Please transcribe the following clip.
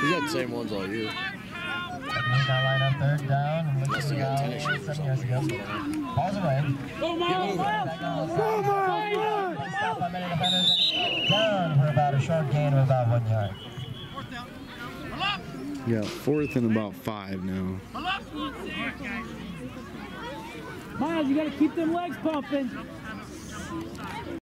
He's had the same ones all year. He's now line up third down and looks to go 7 years ago. Balls away. Stop by many defenders. Down for about a short gain of about 1 yard. Yeah, 4th and about 5 now. Miles, you got to keep them legs pumping.